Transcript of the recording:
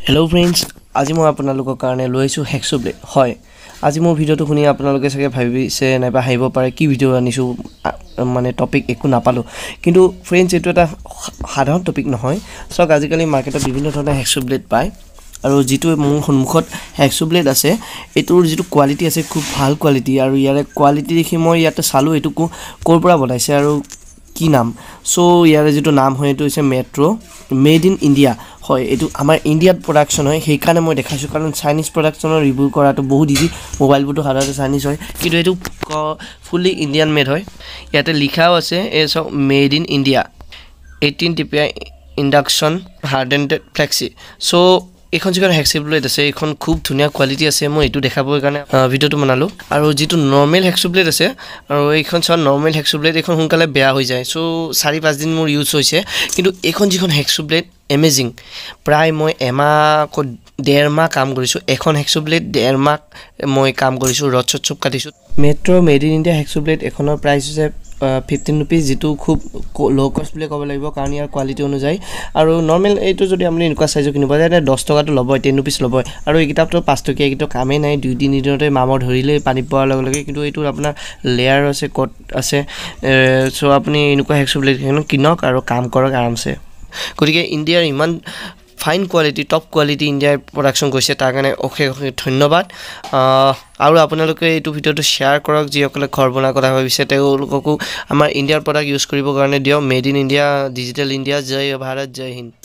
hello friends आज मैं आपनालोকৰ কাৰণে লৈছো হেক্সো ব্লেড হয় আজি মই ভিডিওটো শুনি আপোনালোকে সকে ভাবিছে নাইবা হাইব পাৰে কি ভিডিও আনিছো মানে টপিক একো নাপালো কিন্তু फ्रेंड्स এটো এটা সাধাৰণ টপিক নহয় সক আজিকালি মাৰ্কেটত বিভিন্ন ধৰণৰ হেক্সো ব্লেড পায় আৰু যেটো মোৰ সন্মুখত হেক্সো ব্লেড আছে এটোৰ যেটো কোৱালিটি আছে খুব ভাল কোৱালিটি আৰু ইয়াৰ কোৱালিটি দেখি মই ইয়াতে চালো এটো কোৰ পৰা বনাইছে আৰু কি নাম সো ইয়াৰ যেটো নাম হয় এটো হৈছে মেট্ৰো মেড ইন ইন্ডিয়া হয় এটো আমাৰ ইন্ডিয়াত প্ৰডাকশন হয় সেই কাৰণে মই দেখাইছো কাৰণ চাইনিজ প্ৰডাকশনৰ ৰিভিউ কৰাটো বহুত ইজি মোবাইল বুটো হাৰাতে চাইনিজ হয় কিন্তু এটো ফুলি ইন্ডিয়ান মেড হয় ইয়াতে লিখাও আছে as made in India 18 TPI induction hardened flexi saw এখন যেখন হেক্সো ব্লেড আছে এখন খুব ধুনিয়া কোৱালিটি আছে মই এটো দেখাবৰ কাৰণে ভিডিওটো বনালো আৰু যেটো নরমাল হেক্সো ব্লেড আছে আৰু এইখন সব নরমাল হেক্সো ব্লেড এখন হুনকালে বেয়া হৈ যায় সো 4-5 দিন মোৰ ইউজ হৈছে কিন্তু এখন যেখন হেক্সো ব্লেড এমেজিং প্ৰায় মই এমা কো 1.5 মাহ কাম কৰিছো এখন হেক্সো ব্লেড 1.5 মাহ মই কাম কৰিছো ৰড চব কাটিছো metro made in India hacksaw blade এখনৰ প্ৰাইস হৈছে 15 रुपीस যেটো খুব লো কস্ট বলে কব লাগিব কাৰণ ইয়াৰ কোৱালিটি অনুযায়ী আৰু নরমাল এইটো যদি আপুনি এনেকুৱা সাইজ কিনিব যায় 10 টকা তো লব 10 रुपीस লব আৰু এই কিতাপটো 5 টকা কিটো কামে নাই 2-3 দিনতে মামৰ ধৰিলে পানী পোৱাৰ লগে লগে কিন্তু এইটো আপোনাৰ লেয়াৰ আছে কোট আছে সো আপুনি এনেকুৱা হেক্সো ব্লেড কিনক আৰু কাম কৰক আৰামছে গতিকে ইন্ডিয়াৰ ইমান ফাইন কোৱালিটি টপ কোৱালিটি ইন্ডিয়াৰ প্ৰডাকশন কৰিছে তাৰ কাৰণে অশেষ ধন্যবাদ আৰু আপোনালোকে এইটো ভিডিওটো শেয়াৰ কৰক যিসকলে ঘৰ বনা কথা ভাবিছে তেওঁলোককো আমাৰ ইন্ডিয়াৰ প্ৰডাক্ট ইউজ কৰিব কাৰণে দিও made in India digital India জয় ভাৰত জয় হিন্দ